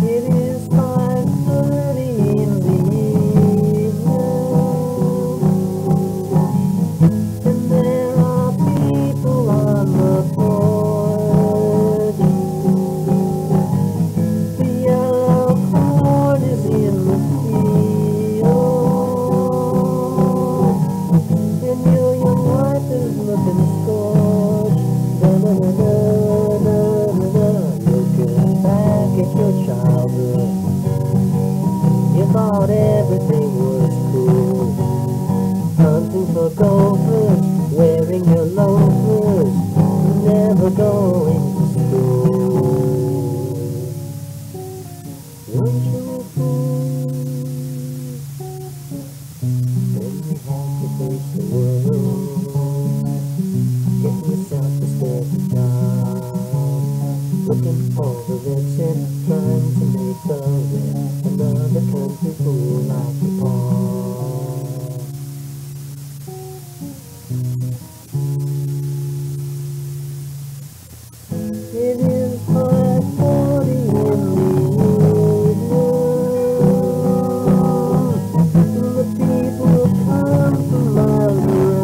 It is 5:30 in the evening, and there are people on the porch. The yellow corn is in the field, and your young wife is looking scorched. Looking back at your childhood, you thought everything was cool. Hunting for gophers, wearing your loafers, never going to school. Weren't you a fool? Then you had to face the world, get yourself a steady job, looking for the rich and trying to make the rich another country fool like the Paul. It is 5:40 in the evening. The people come from miles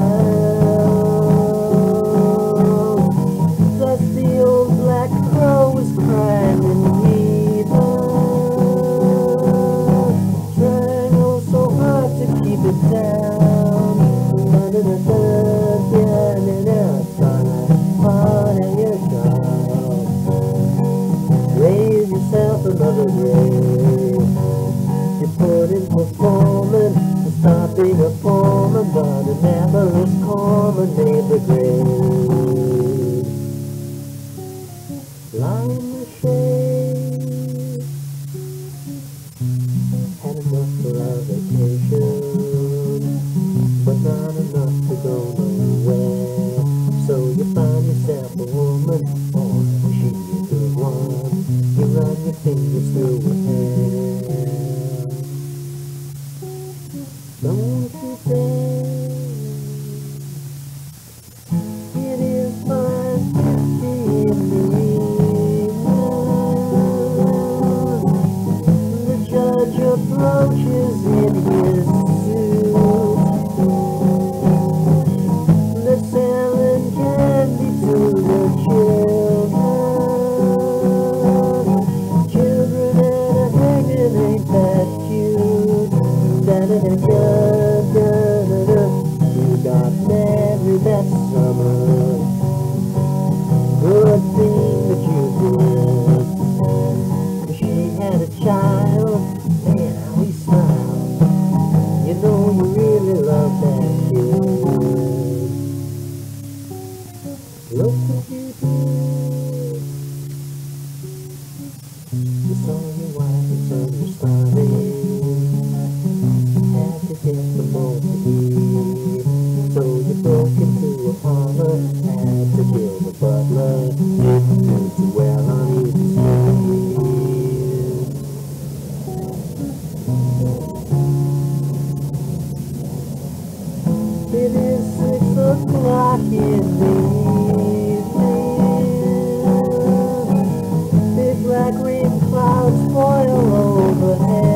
around. Plus the old black crow is crying in heathen, trying oh so hard to keep it down. Raise yourself another grave. You put in performance to stop being a foreman, but it never is common, made the grave. Lie in the shade, had enough for a vacation, but not enough to go nowhere. So you find yourself a woman, boy, she's a good one. You run your fingers through her hair. Don't you dare. It is 5:50 in the evening. The judge approaches in his suit. They're selling candy to the children. Children and a hanging ain't that cute. Da-da-da-da-da-da-da. You got married that summer. Good thing that you did. She had a child, man, how he smiled. You know you really love that kid. Look what you did. You saw your wife and son were starving. Had to get them all to eat. So you broke into a parlor, had to kill the butler. Didn't do too well on Easy Street. It is 6 o'clock in the evening. Big black rain clouds boil overhead.